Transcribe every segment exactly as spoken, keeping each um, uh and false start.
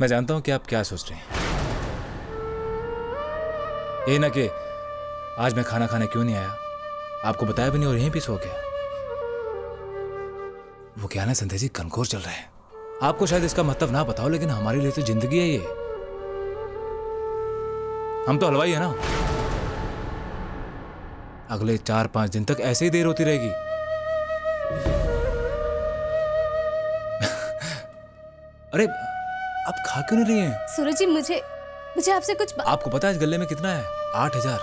मैं जानता हूं कि आप क्या सोच रहे हैं। ये ना कि आज मैं खाना खाने क्यों नहीं आया, आपको बताया भी नहीं और यहीं पे सो गया। वो क्या ना संध्या जी, घनघोर चल रहा है। आपको शायद इसका मतलब ना पता हो, लेकिन हमारे लिए तो जिंदगी है ये। हम तो हलवाई है ना। अगले चार पांच दिन तक ऐसे ही देर होती रहेगी। अरे आप खा क्यों नहीं रही हैं? सूरज जी, मुझे मुझे आपसे कुछ बा... आपको पता है इस गले में कितना है? आठ हजार।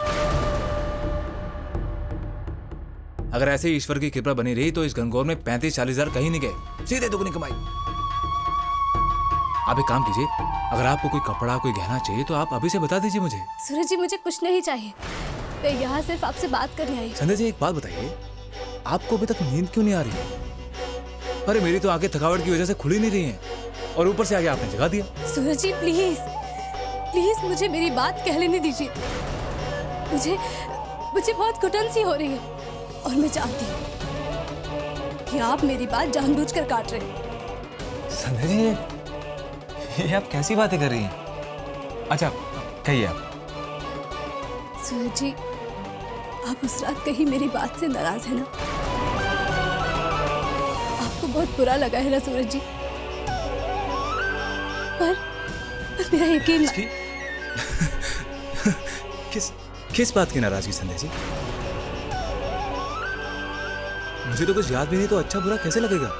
अगर ऐसे ही ईश्वर की कृपा बनी रही तो इस घनघोर में पैंतीस चालीस हजार कहीं नहीं गए, सीधे दुगनी कमाई। आप एक काम कीजिए, अगर आपको कोई कपड़ा कोई गहना चाहिए तो आप अभी से बता दीजिए मुझे। सूरज जी, मुझे कुछ नहीं चाहिए, मैं यहाँ सिर्फ आपसे बात करने आई। संध्या जी एक बात बताइए, आपको अभी तक नींद क्यों नहीं आ रही है? अरे मेरी तो आंखें थकावट की वजह से खुली नहीं रही हैं, और ऊपर से आगे आपने जगा दिया। सूरज जी प्लीज प्लीज मुझे मेरी बात कह लेने दीजिए। मुझे मुझे बहुत घुटन सी हो रही है और मैं जानती हूँ कि आप मेरी बात जानबूझकर काट रहे हैं। संध्या जी ये, ये आप कैसी बातें कर रही हैं? अच्छा कहिए आप। सूरज जी, आप उस रात कहीं मेरी बात से नाराज है ना? आपको बहुत बुरा लगा है ना सूरज जी? पर, पर मेरा यकीन किस किस बात की नाराजगी संध्या जी? मुझे तो कुछ याद भी नहीं, तो अच्छा बुरा कैसे लगेगा?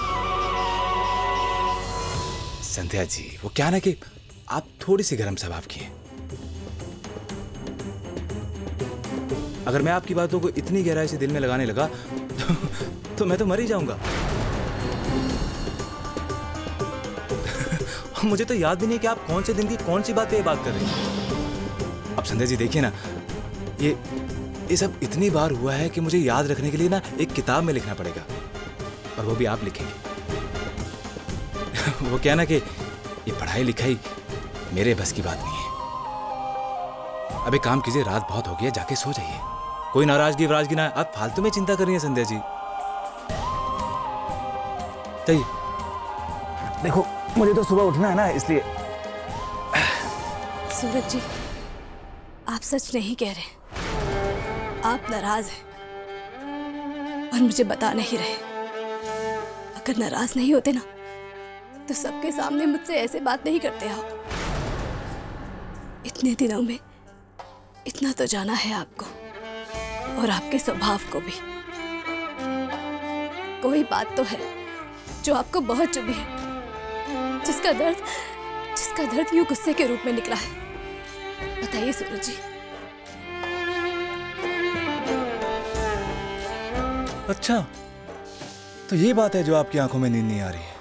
संध्या जी वो क्या ना कि आप थोड़ी सी गर्म स्वभाव की हैं। अगर मैं आपकी बातों को इतनी गहराई से दिल में लगाने लगा तो, तो मैं तो मर ही जाऊंगा। मुझे तो याद भी नहीं कि आप कौन से दिन की कौन सी बात पे बात कर रहे हैं। अब संध्या जी देखिए ना, ये ये सब इतनी बार हुआ है कि मुझे याद रखने के लिए ना एक किताब में लिखना पड़ेगा, और वो भी आप लिखेंगे। वो क्या ना कि ये पढ़ाई लिखाई मेरे बस की बात नहीं है। अब एक काम कीजिए, रात बहुत हो गई है, जाके सो जाइए। कोई नाराजगी वराजगी ना, आप फालतू में चिंता कर रही हैं संध्या जी। चाहिए देखो, मुझे तो सुबह उठना है ना, इसलिए। सूरज जी, आप सच नहीं कह रहे, आप नाराज हैं और मुझे बता नहीं रहे। अगर नाराज नहीं होते ना तो सबके सामने मुझसे ऐसे बात नहीं करते आप। इतने दिनों में इतना तो जाना है आपको और आपके स्वभाव को भी। कोई बात तो है जो आपको बहुत चुभी है, जिसका दर्द जिसका दर्द यूं गुस्से के रूप में निकला है। बताइए सूरज जी। अच्छा, तो ये बात है जो आपकी आंखों में नींद नहीं आ रही है।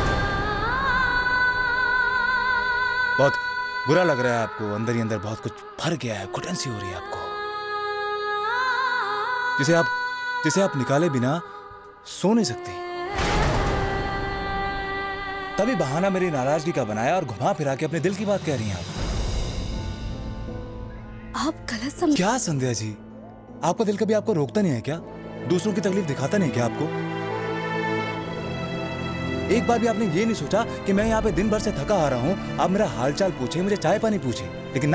बहुत बुरा लग रहा है आपको, अंदर ही अंदर बहुत कुछ भर गया है, घुटन सी हो रही है आपको, जिसे आप जिसे आप निकाले बिना सो नहीं सकते। तभी बहाना मेरी नाराजगी का बनाया और घुमा फिरा के अपने दिल की बात कह रही हैं आप। आप गलत समझ। क्या संध्या जी, आपका दिल कभी आपको रोकता नहीं है क्या? दूसरों की तकलीफ दिखाता नहीं क्या आपको? एक बार भी आपने ये नहीं सोचा कि मैं यहाँ पे दिन भर से थका आ रहा हूँ, आप मेरा हालचाल पूछे, मुझे चाय पानी पूछे, लेकिन ना,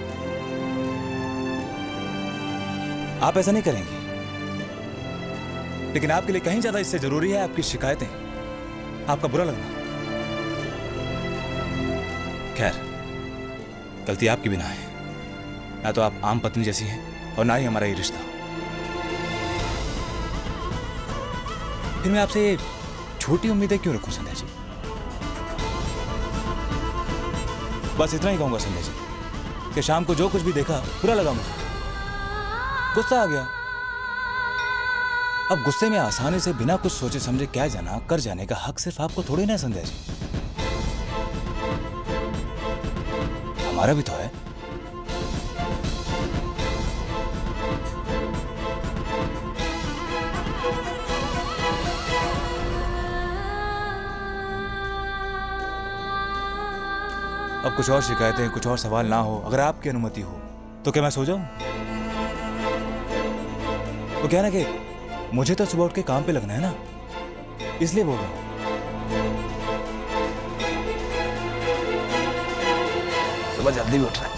आप ऐसा नहीं करेंगे। लेकिन आपके लिए कहीं ज्यादा इससे जरूरी है आपकी शिकायतें, आपका बुरा लगना। खैर, गलती आपकी भी ना है, ना तो आप आम पत्नी जैसी हैं और ना ही हमारा ये रिश्ता। फिर मैं आपसे छोटी उम्मीदें क्यों रखूं संध्या जी? बस इतना ही कहूंगा संध्या जी कि शाम को जो कुछ भी देखा बुरा लगा, मुझे गुस्सा आ गया। अब गुस्से में आसानी से बिना कुछ सोचे समझे क्या जाना कर जाने का हक सिर्फ आपको थोड़ी ना संध्या जी, हमारा भी तो है। अब कुछ और शिकायतें, कुछ और सवाल ना हो, अगर आपकी अनुमति हो तो क्या मैं सो जाऊं? तो क्या ना कि मुझे तो सुबह उठ के काम पे लगना है ना, इसलिए बोल रहा हूं। सुबह जल्दी भी उठ रहा है।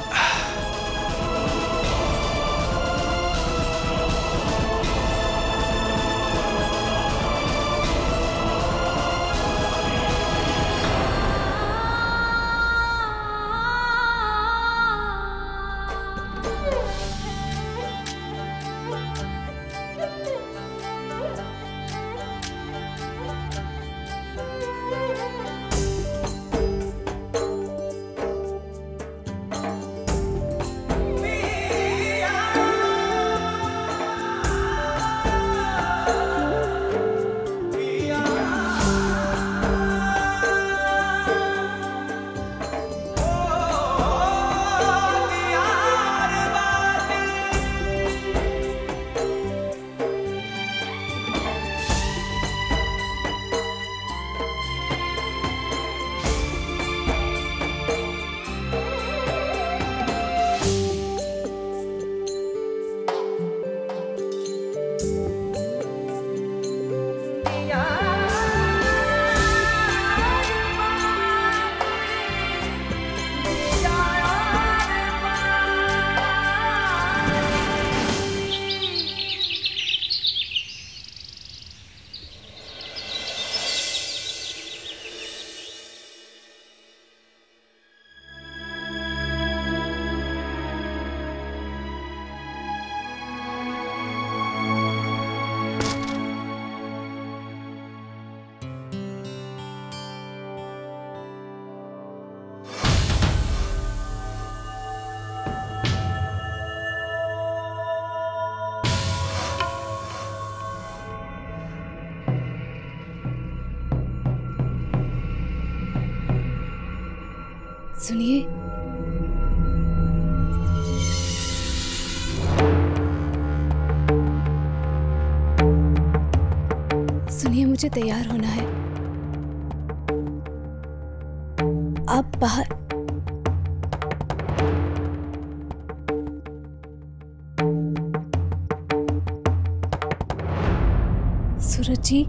सुनिए, सुनिए मुझे तैयार होना है। आप बाहर सूरज जी,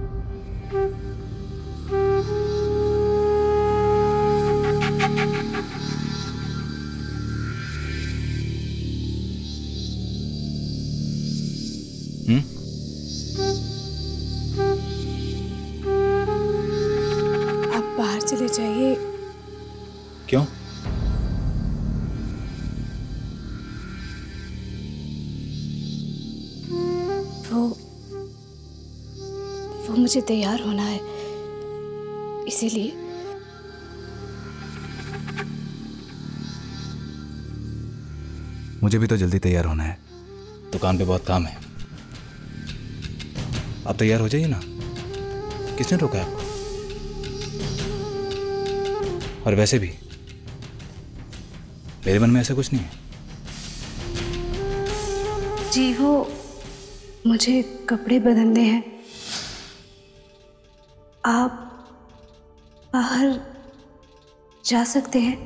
चले जाइए। क्यों? वो वो मुझे तैयार होना है, इसीलिए। मुझे भी तो जल्दी तैयार होना है, दुकान पे बहुत काम है। आप तैयार हो जाइए ना, किसने रोका आपको? और वैसे भी मेरे मन में ऐसा कुछ नहीं है। जी वो मुझे कपड़े बदलने हैं, आप बाहर जा सकते हैं।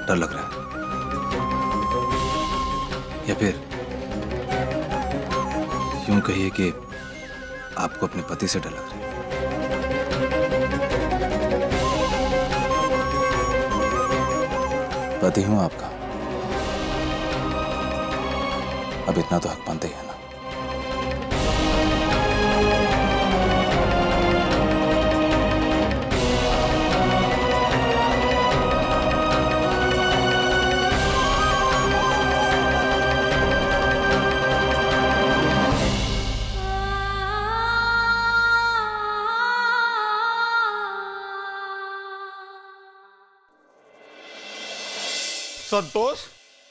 डर लग रहा है, या फिर यूं कहिए कि आपको अपने पति से डर लग रहा है। पति हूं आपका, अब इतना तो हक बनता ही है ना। संतोष,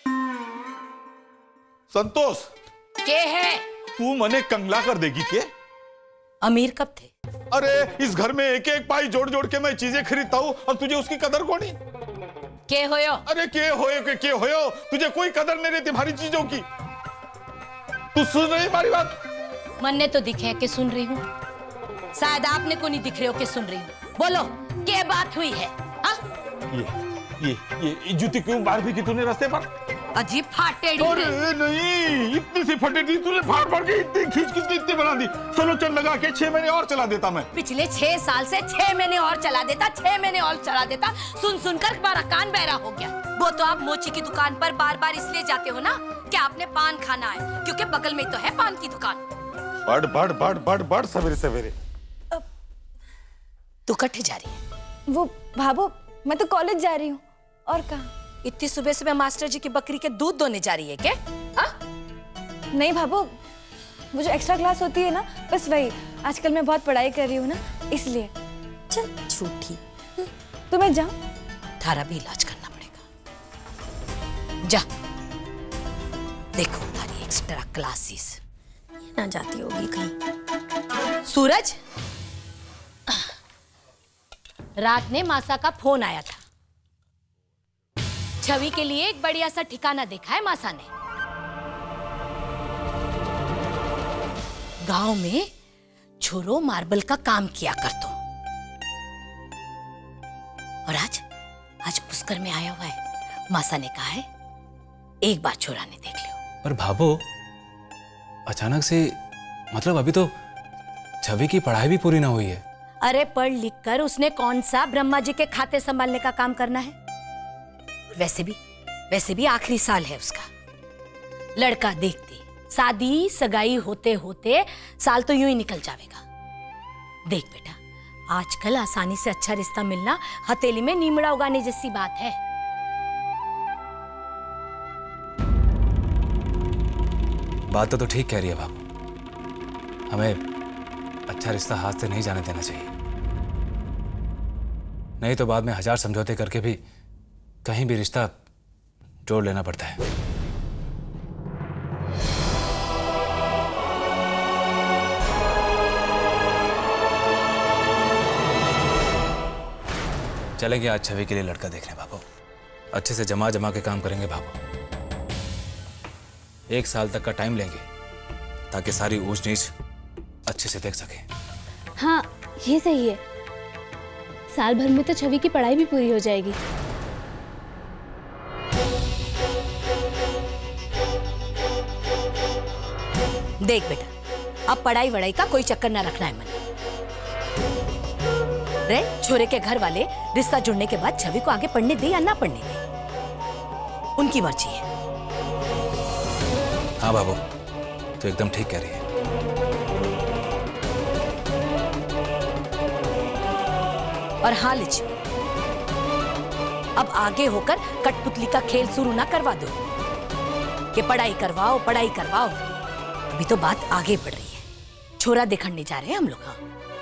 संतोष, के है? तू मने कंगला कर देगी के? अमीर कब थे? अरे इस घर में एक एक पाई जोड़ जोड़ के मैं चीजें खरीदता हूँ और तुझे उसकी कदर कोनी? के होयो? अरे के होयो के के होयो, तुझे कोई कदर नहीं रहती हमारी चीजों की। तू सुन रही हमारी बात? मन्ने तो दिखे कि सुन रही हूँ, शायद आपने को नहीं दिख रहे हो कि सुन रही हूँ। बोलो क्या बात हुई है? हा? ये ये ये जूती क्यों बाहर भी की तूने रास्ते पर? अजीब फाटेड़ी। अरे नहीं, इतनी सी फटेड़ी तूने फाड़ फाड़ के इतनी खींच खींच के इतनी बना दी। चलो चल लगा के छह महीने और चला देता मैं। पिछले छह साल से छह महीने और चला देता, छह महीने और चला देता। सुन सुनकर बारा कान बहरा हो गया। वो तो आप मोची की दुकान पर बार बार इसलिए जाते हो ना कि आपने पान खाना है, क्योंकि बगल में तो है पान की दुकान। बढ़ बढ़ बढ़ बढ़ बढ़ सवेरे सवेरे। तू कट्ठे जा रही है? वो भाभो, मैं तो कॉलेज जा रही हूँ। और कहाँ? इतनी सुबह सुबह मास्टर जी की बकरी के दूध दोने जा रही है क्या? हा? नहीं भाभो, वो जो एक्स्ट्रा क्लास होती है ना, बस वही। आजकल मैं बहुत पढ़ाई कर रही हूँ ना, इसलिए। चल झूठी। तो मैं जाऊँ? थारा भी इलाज करना पड़ेगा। जा देखो थारी एक्स्ट्रा क्लासेस ना जाती होगी कहीं। सूरज, रात ने मासा का फोन आया था। छवि के लिए एक बढ़िया सा ठिकाना देखा है मासा ने। गांव में छोरो मार्बल का काम किया कर तो। और आज आज पुष्कर में आया हुआ है। मासा ने कहा है एक बार छोरा ने देख लियो। पर भाभो, अचानक से, मतलब अभी तो छवि की पढ़ाई भी पूरी ना हुई है। अरे पढ़ लिख कर उसने कौन सा ब्रह्मा जी के खाते संभालने का काम करना है? वैसे भी वैसे भी आखिरी साल है उसका। लड़का देखते शादी सगाई होते होते साल तो यूं ही निकल जाएगा। देख बेटा, आजकल आसानी से अच्छा रिश्ता मिलना हथेली में नीमड़ा उगाने जैसी बात है। बात तो, तो ठीक कह रही है बाबू। हमें अच्छा रिश्ता हाथ से नहीं जाने देना चाहिए, नहीं तो बाद में हजार समझौते करके भी कहीं भी रिश्ता जोड़ लेना पड़ता है। चलेंगे आज छवि के लिए लड़का देखने बाबू। अच्छे से जमा जमा के काम करेंगे बाबू। एक साल तक का टाइम लेंगे ताकि सारी ऊंच नीच अच्छे से देख सके। हाँ, ये सही है। साल भर में तो छवि की पढ़ाई भी पूरी हो जाएगी। देख बेटा, अब पढ़ाई वढ़ाई का कोई चक्कर ना रखना है मन। रे छोरे के घर वाले रिश्ता जुड़ने के बाद छवि को आगे पढ़ने दे या ना पढ़ने दे, उनकी मर्जी है। हाँ बाबू, तो एकदम ठीक कह रही है। और हाँ लिच्छवी, अब आगे होकर कठपुतली का खेल शुरू ना करवा दो कि पढ़ाई करवाओ पढ़ाई करवाओ। अभी तो बात आगे बढ़ रही है। छोरा दिखने जा रहे हैं हम लोग। हाँ,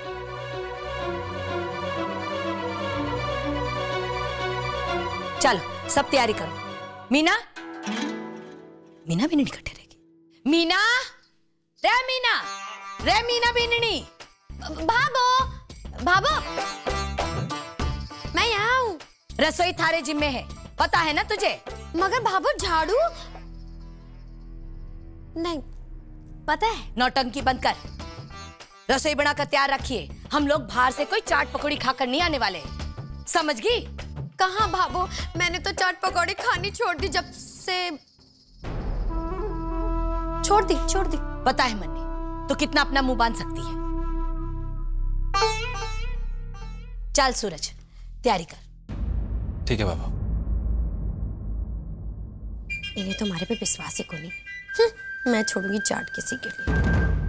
चलो सब तैयारी करो। मीना, मीना भी नहीं इकट्ठे रहेगी। मीना, रे मीना, रे मीना बिननी। भाभो, भाभो, मैं यहाँ हूँ। रसोई थारे जिम्मे है, पता है ना तुझे? मगर भाभो झाड़ू नहीं, पता है। नौटंकी बंद कर, रसोई बनाकर तैयार रखिए। हम लोग बाहर से कोई चाट पकौड़ी खाकर नहीं आने वाले, समझ गई? कहाँ भाभो, मैंने तो चाट पकौड़े खानी छोड़ दी जब से। छोड़ दी छोड़ दी। पता है मन्नी, तो कितना अपना मुंह बांध सकती है। चल सूरज, तैयारी कर। ठीक है बाबा। इन्हें तो हमारे पे विश्वास ही को नहीं। मैं छोड़ूंगी चाट किसी के लिए।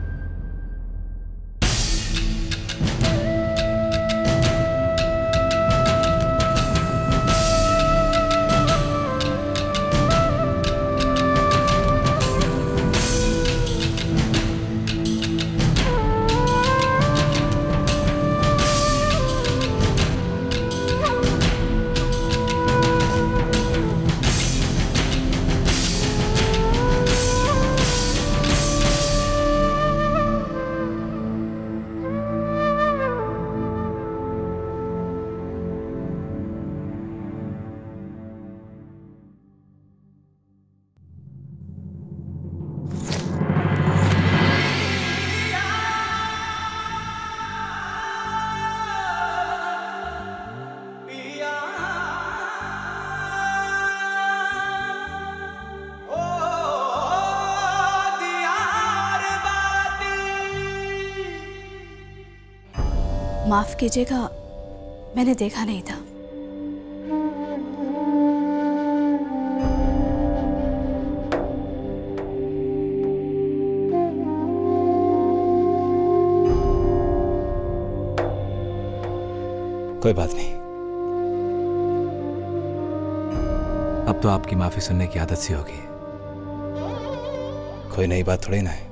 माफ कीजिएगा, मैंने देखा नहीं था। कोई बात नहीं, अब तो आपकी माफी सुनने की आदत सी होगी। कोई नई बात थोड़ी ना है।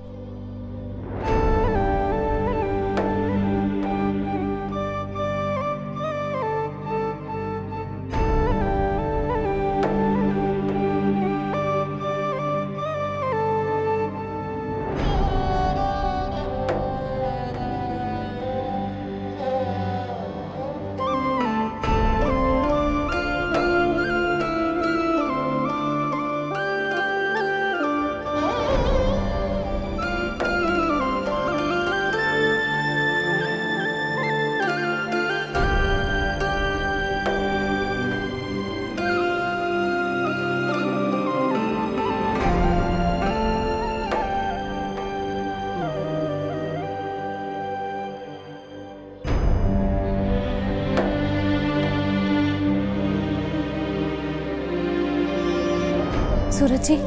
सूरज जी,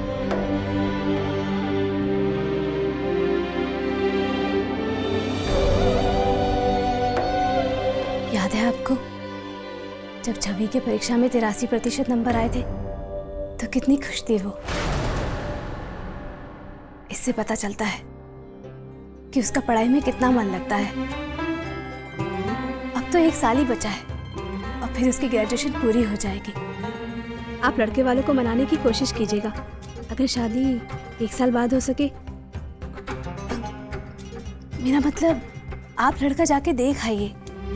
याद है आपको जब छवि के परीक्षा में तिरासी प्रतिशत नंबर आए थे तो कितनी खुश थी वो। इससे पता चलता है कि उसका पढ़ाई में कितना मन लगता है। अब तो एक साल ही बचा है और फिर उसकी ग्रेजुएशन पूरी हो जाएगी। आप लड़के वालों को मनाने की कोशिश कीजिएगा। अगर शादी एक साल बाद हो सके, मेरा मतलब आप लड़का जाके देख आइए,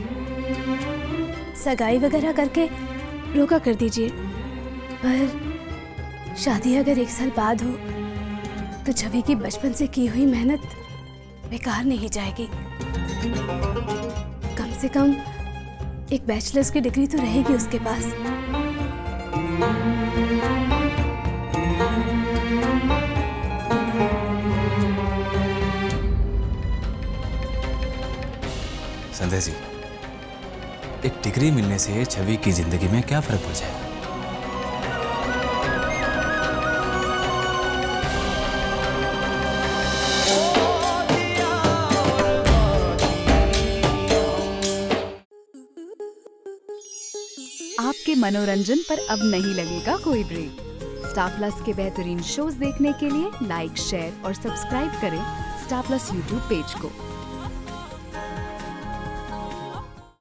सगाई वगैरह करके रोका कर दीजिए। पर शादी अगर एक साल बाद हो तो छवि की बचपन से की हुई मेहनत बेकार नहीं जाएगी। कम से कम एक बैचलर्स की डिग्री तो रहेगी उसके पास। संध्या जी, एक डिग्री मिलने से छवि की जिंदगी में क्या फर्क पड़ जाएगा? आपके मनोरंजन पर अब नहीं लगेगा कोई ब्रेक। स्टार प्लस के बेहतरीन शोज देखने के लिए लाइक, शेयर और सब्सक्राइब करें स्टार प्लस यूट्यूब पेज को।